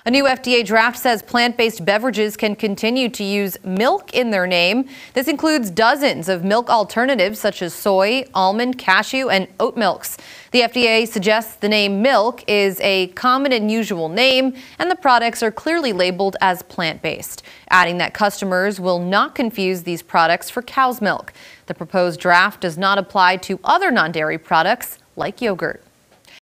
A new FDA draft says plant-based beverages can continue to use milk in their name. This includes dozens of milk alternatives such as soy, almond, cashew, and oat milks. The FDA suggests the name milk is a common and usual name, and the products are clearly labeled as plant-based, adding that customers will not confuse these products for cow's milk. The proposed draft does not apply to other non-dairy products like yogurt.